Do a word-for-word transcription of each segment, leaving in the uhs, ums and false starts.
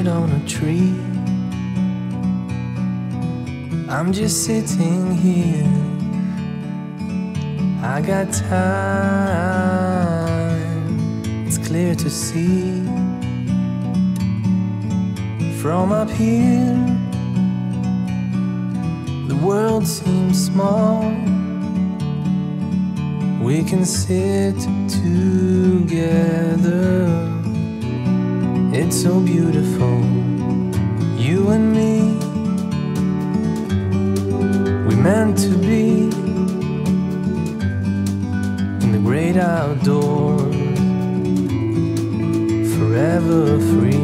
on a tree. I'm just sitting here. I got time, it's clear to see. From up here, the world seems small. We can sit together. It's so beautiful, you and me. We meant to be in the great outdoors, forever free.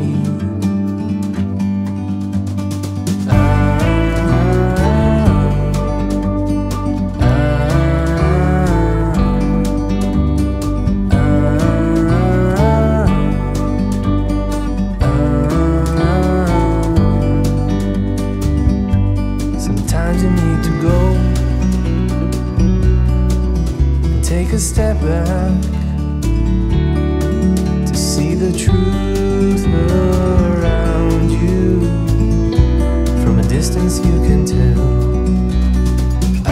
Take a step back to see the truth around you. From a distance you can tell. Ah,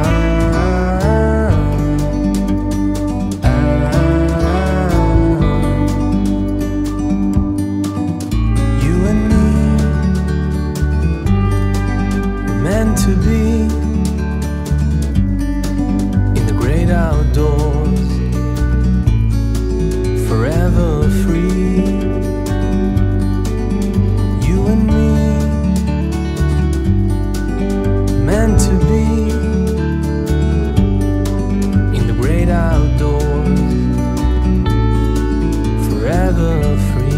ah, ah. You and me were meant to be outdoors, forever free. You and me, meant to be in the great outdoors, forever free.